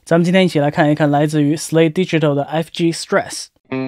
咱们今天一起来看一看来自于 Slate Digital 的 FG Stress。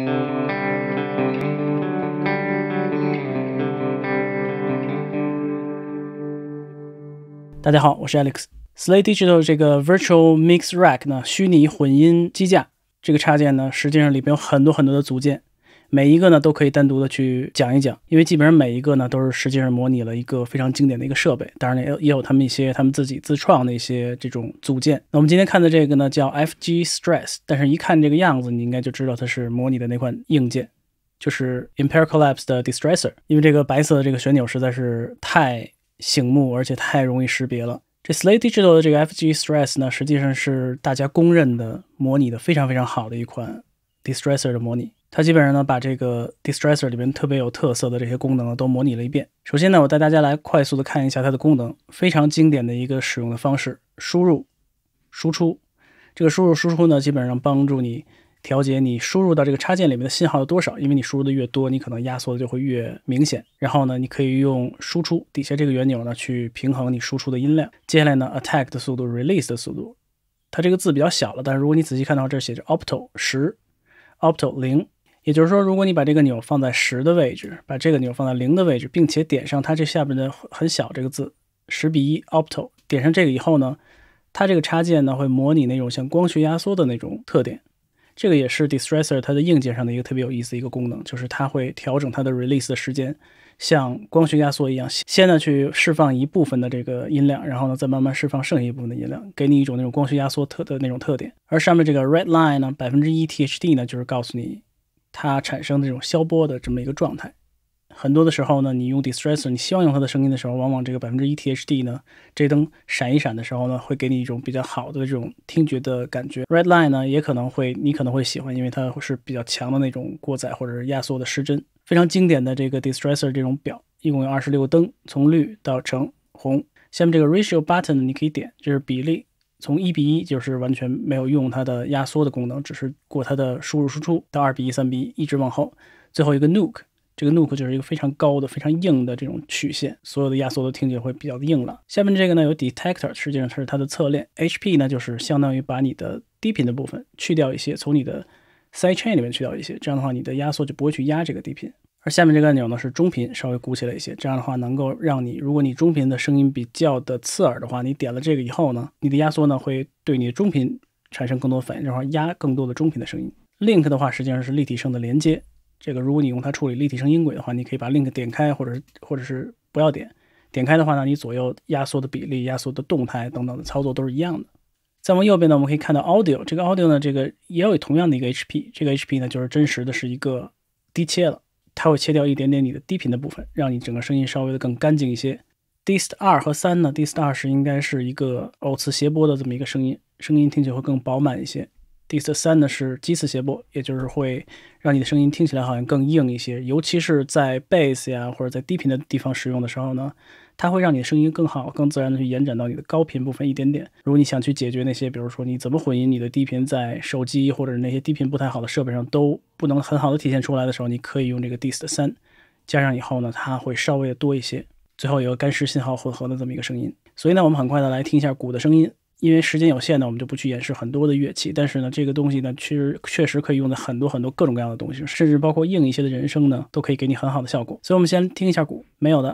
大家好，我是 Alex。Slate Digital 这个 Virtual Mix Rack 呢，虚拟混音机架，这个插件呢，实际上里边有很多的组件，每一个呢都可以单独的去讲一讲，因为基本上每一个呢都是实际上模拟了一个非常经典的一个设备，当然也有他们自己自创的一些这种组件。那我们今天看的这个呢叫 FG Stress， 但是一看这个样子，你应该就知道它是模拟的那款硬件，就是 Impaired Collapse 的 Distressor， 因为这个白色的这个旋钮实在是太醒目，而且太容易识别了。这 Slate Digital 的这个 FG Stress 呢，实际上是大家公认的模拟的非常好的一款 Distressor 的模拟。它基本上呢把这个 Distressor 里面特别有特色的这些功能呢都模拟了一遍。首先呢，我带大家来快速的看一下它的功能，非常经典的一个使用的方式：输入、输出。这个输入输出呢，基本上帮助你调节你输入到这个插件里面的信号有多少，因为你输入的越多，你可能压缩的就会越明显。然后呢，你可以用输出底下这个圆钮呢去平衡你输出的音量。接下来呢 ，attack 的速度 ，release 的速度。它这个字比较小了，但是如果你仔细看的话，这写着 opto 10 ，opto 0。也就是说，如果你把这个钮放在10的位置，把这个钮放在0的位置，并且点上它这下边的很小这个字10:1 opto， 点上这个以后呢，它这个插件呢会模拟那种像光学压缩的那种特点。这个也是 Distressor 它的硬件上的一个特别有意思的一个功能，就是它会调整它的 release 的时间，像光学压缩一样，先呢去释放一部分的这个音量，然后呢再慢慢释放剩下一部分的音量，给你一种那种光学压缩的那种特点。而上面这个 red line 呢 1% THD 呢，就是告诉你它产生的这种消波的这么一个状态。很多的时候呢，你用 Distressor， 你希望用它的声音的时候，往往这个 1% THD 呢，这灯闪一闪的时候呢，会给你一种比较好的这种听觉的感觉。Red Line 呢，你可能会喜欢，因为它是比较强的那种过载或者是压缩的失真。非常经典的这个 Distressor 这种表，一共有26个灯，从绿到橙、红。下面这个 Ratio Button 你可以点，这是比例，从1:1就是完全没有用它的压缩的功能，只是过它的输入输出，到2:1、3:1，一直往后。最后一个 Nuke。这个 Nuke 就是一个非常高的、非常硬的这种曲线，所有的压缩都听起来会比较的硬朗。下面这个呢有 Detector， 实际上是它的侧链。HP 呢就是相当于把你的低频的部分去掉一些，从你的 Sidechain 里面去掉一些，这样的话你的压缩就不会去压这个低频。而下面这个按钮呢是中频，稍微鼓起来一些，这样的话能够让你，如果你中频的声音比较的刺耳的话，你点了这个以后呢，你的压缩呢会对你的中频产生更多反应，然后压更多的中频的声音。Link 的话实际上是立体声的连接。这个如果你用它处理立体声音轨的话，你可以把 link 点开，或者是不要点。点开的话呢，你左右压缩的比例、压缩的动态等等的操作都是一样的。再往右边呢，我们可以看到 audio， 这个 audio 呢，这个也有同样的一个 HP， 这个 HP 呢就是真实的是一个低切了，它会切掉一点点你的低频的部分，让你整个声音稍微的更干净一些。Dist 2和3呢 ，Dist 2应该是一个偶次谐波的这么一个声音，声音听起来会更饱满一些。Dist 3呢是基次谐波，也就是会让你的声音听起来好像更硬一些，尤其是在 bass 呀或者在低频的地方使用的时候呢，它会让你的声音更好、更自然的去延展到你的高频部分一点点。如果你想去解决那些，比如说你怎么混音你的低频在手机或者那些低频不太好的设备上都不能很好的体现出来的时候，你可以用这个 Dist 3加上以后呢，它会稍微的多一些，最后有个干湿信号混合的这么一个声音。所以呢，我们很快的来听一下鼓的声音。因为时间有限呢，我们就不去演示很多的乐器，但是呢，这个东西呢，确实可以用在很多各种各样的东西，甚至包括硬一些的人声呢，都可以给你很好的效果。所以我们先听一下鼓，没有的。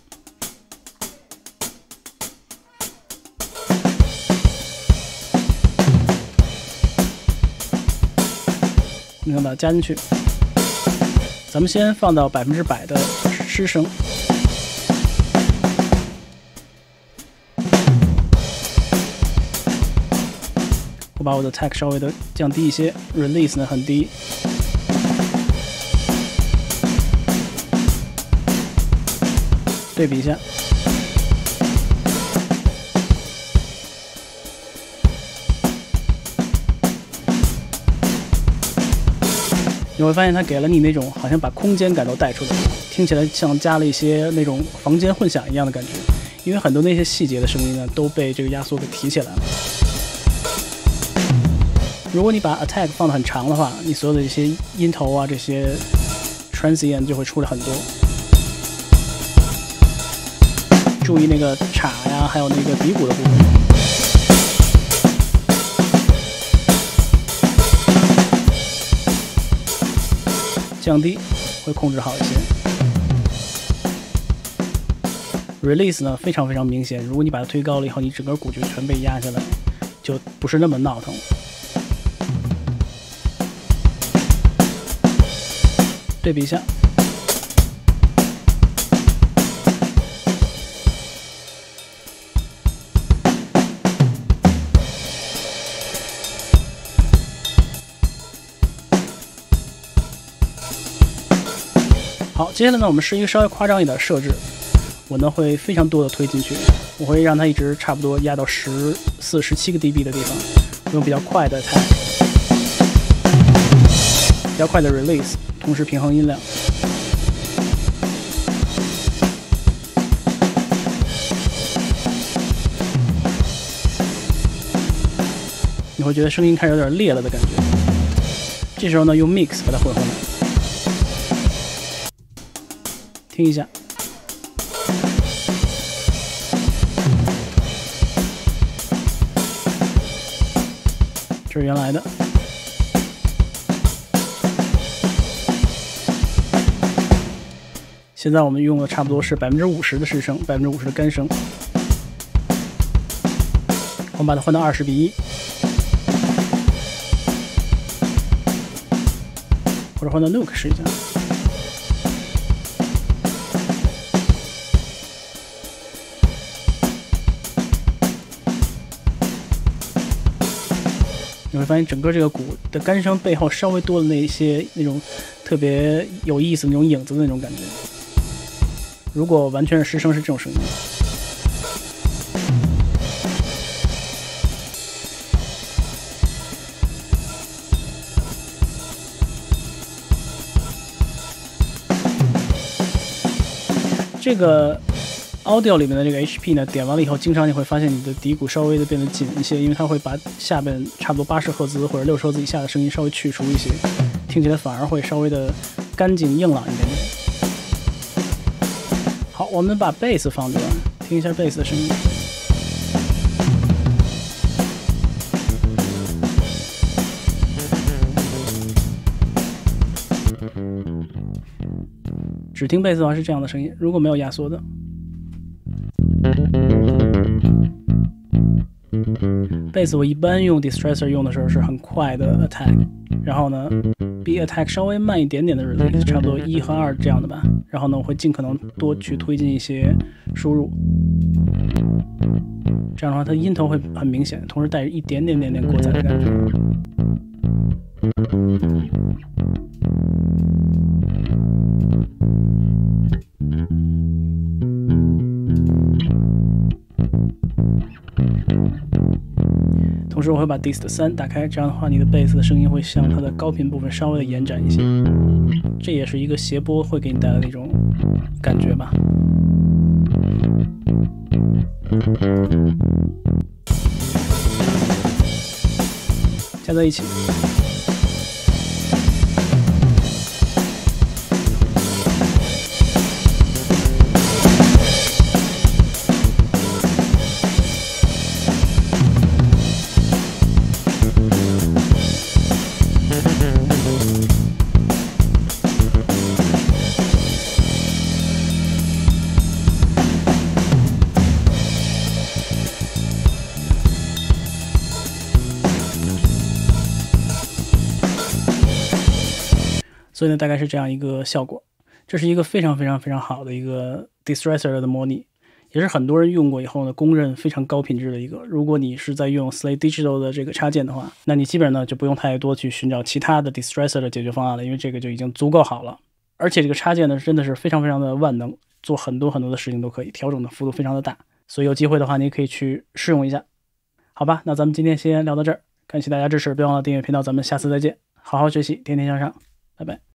你看把它加进去，咱们先放到100%的失声。我把我的 attack 稍微的降低一些 ，release 呢很低。对比一下，你会发现它给了你那种好像把空间感都带出来，听起来像加了一些那种房间混响一样的感觉。因为很多那些细节的声音呢都被这个压缩给提起来了。如果你把 attack 放得很长的话，你所有的一些音头啊，这些 transient 就会出来很多。注意那个镲呀，还有那个底鼓的部分。 降低会控制好一些。Release 呢非常非常明显，如果你把它推高了以后，你整个鼓就全被压下来，就不是那么闹腾。对比一下。好，接下来呢，我们是一个稍微夸张一点的设置，我呢会非常多的推进去，我会让它一直差不多压到14、17个 dB 的地方，用比较快的 attack， 比较快的 release， 同时平衡音量。你会觉得声音开始有点裂了的感觉。这时候呢，用 mix 把它混合来。听一下，这是原来的。现在我们用的差不多是50%的失声，50%的干声。我们把它换到20:1，或者换到 Nuke 试一下。你会发现整个这个鼓的干声背后稍微多了那种特别有意思的那种影子的那种感觉。如果完全是失声是这种声音。这个 Audio 里面的这个 HP 呢，点完了以后，经常你会发现你的底鼓稍微的变得紧一些，因为它会把下边差不多80赫兹或者60赫兹以下的声音稍微去除一些，听起来反而会稍微的干净硬朗一点点。好，我们把 Bass 放出来，听一下 Bass 的声音。只听 Bass 的话是这样的声音，如果没有压缩的。Bass 我一般用 Distressor 用的时候是很快的 attack， 然后呢比 attack 稍微慢一点点的 release， 差不多1和2这样的吧。然后呢我会尽可能多去推进一些输入，这样的话它音头会很明显，同时带着一点点过载的感觉。同时我会把 Dist 3打开，这样的话你的贝斯的声音会向它的高频部分稍微的延展一些，这也是一个谐波会给你带来的一种感觉吧。加在一起。所以呢，大概是这样一个效果。这是一个非常好的一个 Distressor 的模拟，也是很多人用过以后呢，公认非常高品质的一个。如果你是在用 Slate Digital 的这个插件的话，那你基本上呢就不用太多去寻找其他的 Distressor 的解决方案了，因为这个就已经足够好了。而且这个插件呢真的是非常的万能，做很多的事情都可以，调整的幅度非常的大。所以有机会的话，你可以去试用一下。好吧，那咱们今天先聊到这儿，感谢大家支持，别忘了订阅频道，咱们下次再见。好好学习，天天向上，拜拜。